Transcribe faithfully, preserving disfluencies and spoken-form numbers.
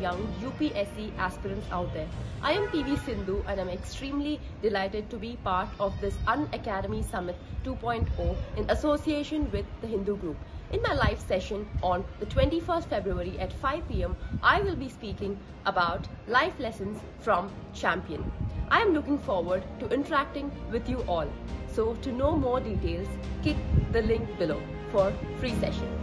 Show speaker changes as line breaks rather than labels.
young U P S C aspirants out there. I am P V Sindhu and I'm extremely delighted to be part of this Unacademy Summit two point oh in association with the Hindu Group. In my live session on the twenty-first February at five p m, I will be speaking about life lessons from Champion. I am looking forward to interacting with you all. So to know more details, click the link below for free session.